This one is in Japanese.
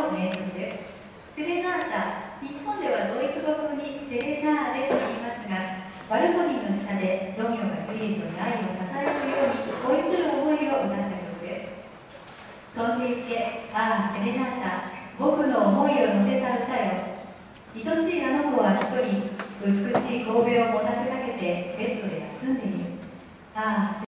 の名曲です。セレナータ、日本ではドイツ語風にセレナーデと言いますが、バルコニーの下でロミオがジュリエットに愛を支えるように恋する思いを歌った曲です。飛んで行け、ああセレナータ、僕の思いを乗せた歌よ。愛しいあの子は一人、美しい神戸を持たせかけてベッドで休んでいる。ああ